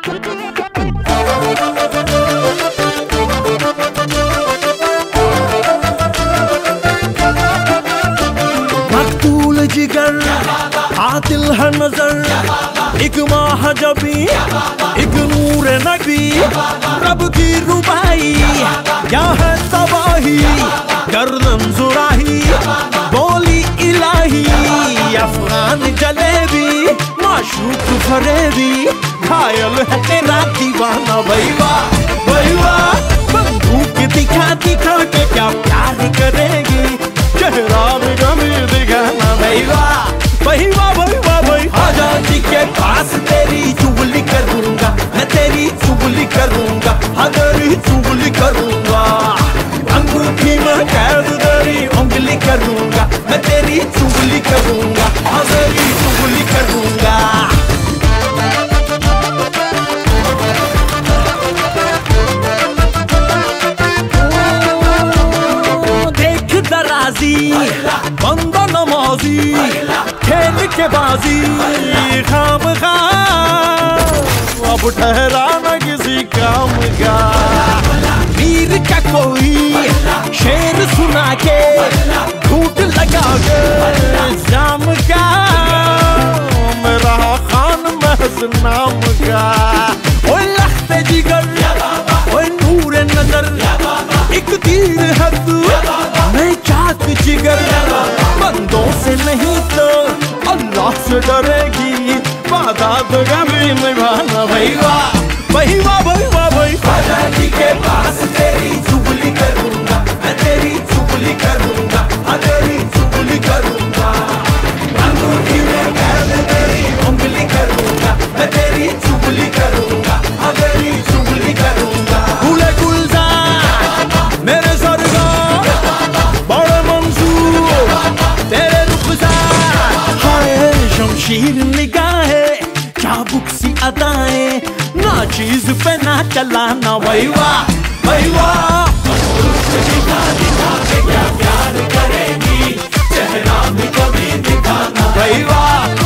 मकतूल जिगर आतिल है नजर, एक महाजबी एक नूर नबी, रब की रुबाई क्या है तबाही, गर्दन जुराही बोली इलाही, अफगान जलेबी माशूक फरेबी, घायल है तेरा दीवाना भैया भैया, बंदूक दिखा दिखा के क्या प्यार करेगी, चेहरा में गमी दिखाना भैया भैया भैया भैया, आजादी के पास तेरी चुगली करूंगा मैं, तेरी चुगली करूंगा, हाँ तेरी चुगली करूंगा, अंगूठी में कैद तेरी उंगली करूंगा मैं, तेरी चुगली करूंगा, हाँ तेरी चुगली करूंगा। देख दराजी बंदा नमाजी, खेल के बाजी खाम खा, अब ठहरा न किसी काम का, वीर का कोई शेर सुना के झूठ लगा के जाम का, मेरा खान महज नाम का, ओए लख्ते जिगर ओए नूर नजर, एक तीर है तू मैं चाक जिगर, बंदों से नहीं तो अल्लाह से डरेगी, वादा तो कभी निभाना भैया भैया भैया भैया, आजादी के पास तेरी चुगली करूंगा मैं, तेरी चुगली करूंगा, हाँ तेरी चुगली करूंगा, अंगूठी में कैद तेरी उंगली करूंगा मैं, तेरी चुगली करूंगा, हाँ तेरी चुगली करूंगा। गुले गुलजार मेरे सरगा बड़े मंसूर तेरे रुखसार, हाय शमशीर निगाहें चाबुक सी अदाएं, ना चीज पे ना चलाना भैया भैया, दिखा दिखा के क्या प्यार करेगी, चेहरा भी कभी दिखाना भैया।